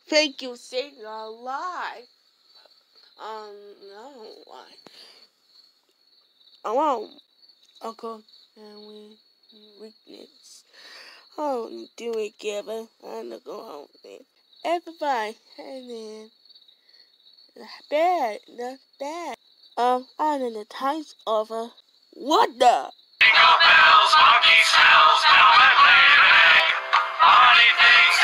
Thank you, saying a lie. No, why? Uncle, and we weakness. Do it, Gavin. I'm gonna go home then. Everybody, and then bad, that's bad. And then the time's over. What the? Jingle bells, monkey smells, velvet laid an egg. Funny things